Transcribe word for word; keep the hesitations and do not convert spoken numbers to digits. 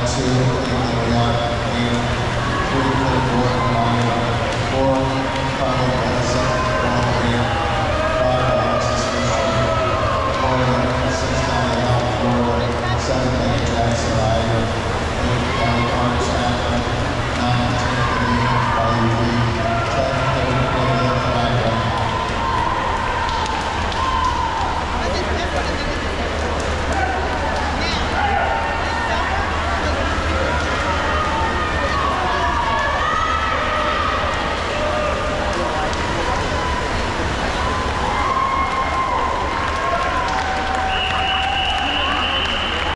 two, one, eight, three, four, nine, four, five, seven, one, eight.